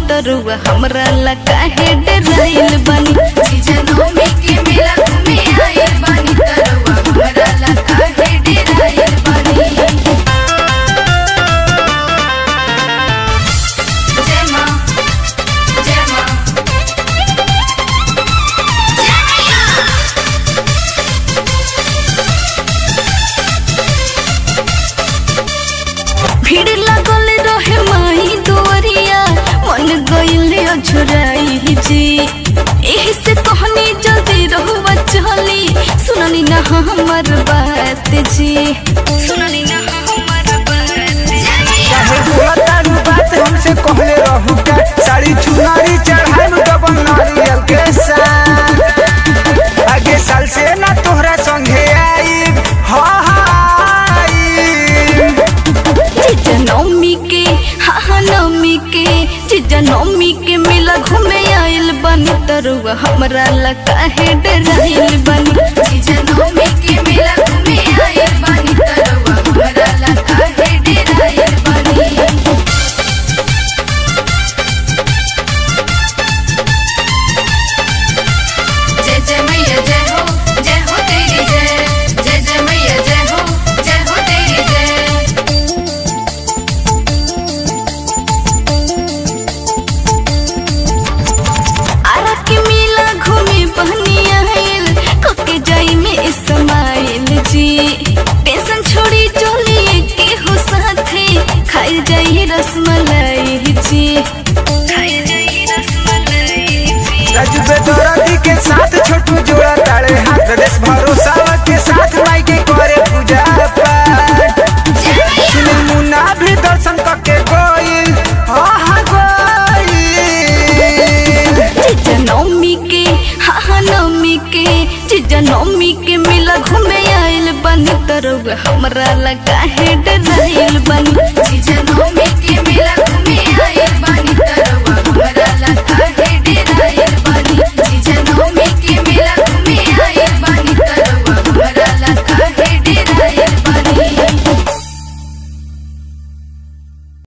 तरुआ हमरा ला काहे डराइल बानी। जीजा नवमी के मेला घूमे आइल बानी तरुआ हमरा ला काहे डराइल बानी। जय मां जय मां भीड़ लागल रहे माही दुआरिया मन गइल अझुराई जी। एही से कहनी जल्दी रहुआ चली सुननी ना हमर बात जी। सुननी ना हमर बात चाहे बोलतारू बात हमसे कहले रहू का साड़ी चुनारी चढ़ाई डबल नारियल के साथ। आगे साल से ना तोहरा संगे आई नवमी के हाँ नवमी के जीजा नवमी के मेला घूमे आइल बानी तरुआ हमरा ला काहे डराइल बानी। जीजा नवमी के मेला घूमे आइल बानी तरुआ हमरा ला काहे डराइल बानी। जय जय मैया जय हो तेरी जय। जय जय मैया जय हो तेरी जय। आरा के मेला घूमे बहनी आइल कके जाई में इस्माइल जी। टेंशन छोड़ी चलिए के हो साथे खाई जाई रसमलाई जी। खाई जाई रसमलाई जी। राजू बेदरदी के साथ छोटू जोड़ा ताड़े हाथ प्रदेश भरोसा के साथ माई के करे पूजा पाठ। सुनील मुन्ना भी दर्शन करके गोइल जीजा नवमी के हाँ नवमी के जीजा नवमी के मेला घूमे आइल बानी तरुआ हमरा ला काहे डराइल बानी। जीजा नवमी